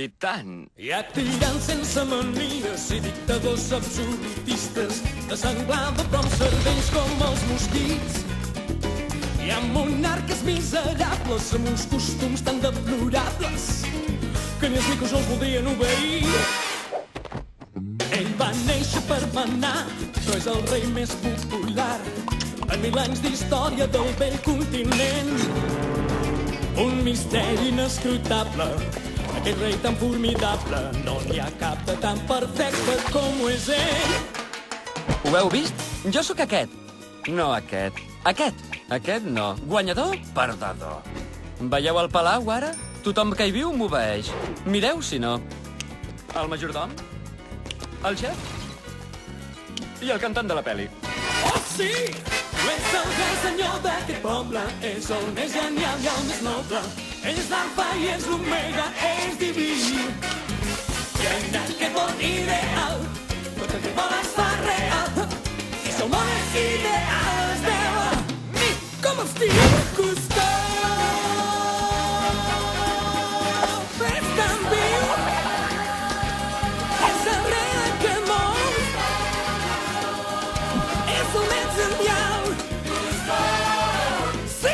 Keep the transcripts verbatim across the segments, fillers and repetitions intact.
I tant. Hi ha tirants sense manies i dictadors absolutistes, de sanglada però amb cervells com els mosquits. Hi ha monarques miserables amb uns costums tan deplorables que ni els micos els voldrien obeir. Ell va néixer per manar, però és el rei més popular en mil anys d'història del vell continent. Un misteri inescrutable, aquest rei tan formidable, no n'hi ha cap de tan perfecte com ho és ell. Ho heu vist? Jo sóc aquest. No aquest. Aquest. Aquest no. Guanyador, perdedor. Veieu el palau, ara? Tothom que hi viu m'obeeix. Mireu, si no. El majordom? El xef? I el cantant de la peli. Oh, sí! És el gran senyor d'aquest poble, és el més genial i el més noble. Ell és l'alfa i és l'omega, és diví. I en aquest món ideal, tot el que vol es fa real. I si el món és ideal, es deu a mi, com els tinc costat. És tan viu, és el rei d'aquest món, és el més genial. Sí!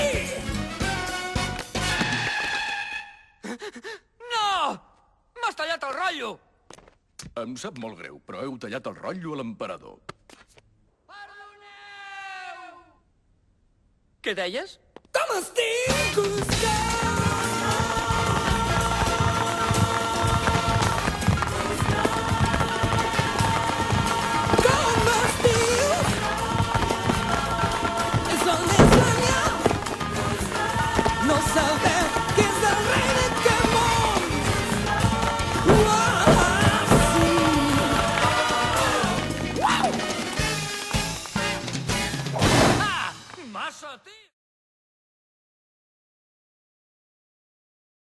No! M'has tallat el rotllo! Em sap molt greu, però heu tallat el rotllo a l'emperador. Perdoneu! Què deies? Com els tinc costat. Com els dius? És el més genial. No sabeu que és el rei d'aquest món. Uah, sí. Ah! Massa, tio!